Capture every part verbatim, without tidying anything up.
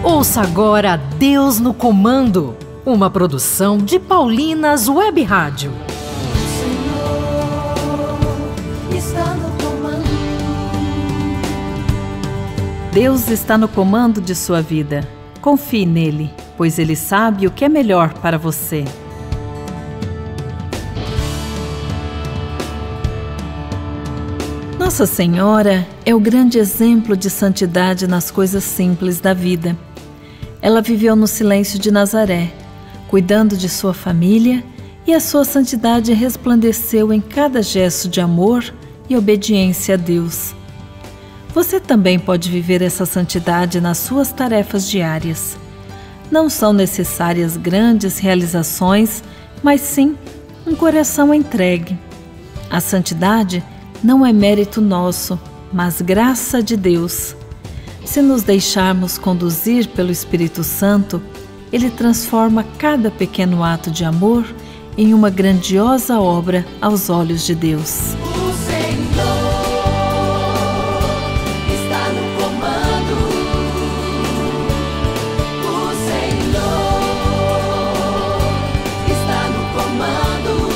Ouça agora Deus no Comando, uma produção de Paulinas Web Rádio. Deus está no comando de sua vida. Confie nele, pois ele sabe o que é melhor para você. Nossa Senhora é o grande exemplo de santidade nas coisas simples da vida. Ela viveu no silêncio de Nazaré, cuidando de sua família, e a sua santidade resplandeceu em cada gesto de amor e obediência a Deus. Você também pode viver essa santidade nas suas tarefas diárias. Não são necessárias grandes realizações, mas sim um coração entregue. A santidade não é mérito nosso, mas graça de Deus. Se nos deixarmos conduzir pelo Espírito Santo, Ele transforma cada pequeno ato de amor em uma grandiosa obra aos olhos de Deus. O Senhor está no comando. O Senhor está no comando.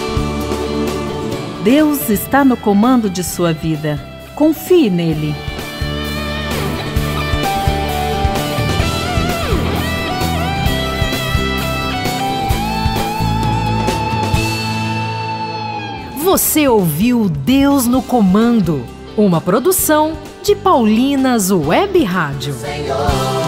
Deus está no comando de sua vida. Confie nele. Você ouviu Deus no Comando, uma produção de Paulinas Web Rádio. Senhor.